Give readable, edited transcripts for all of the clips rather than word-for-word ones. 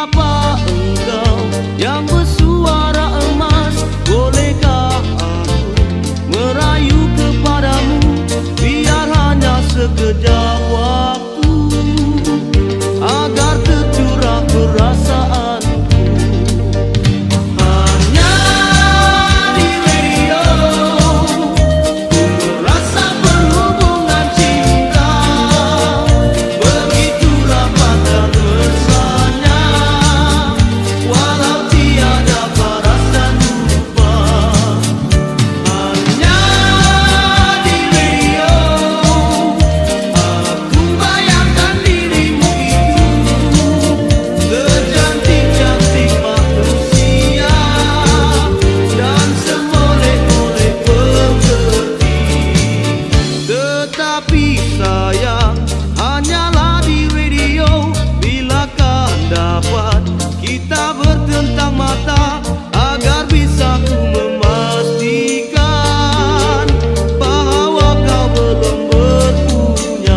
Siapa engkau yang bersuara emas? Bolehkah aku merayu kepadamu? Biar hanya sekejap waktu, agar tercurah perasaan. Tapi sayang, hanyalah di radio. Bilakah dapat kita bertentang mata, agar bisa ku memastikan bahawa kau belum berpunya.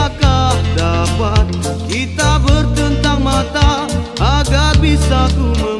Kita bertentang mata, agar bisa ku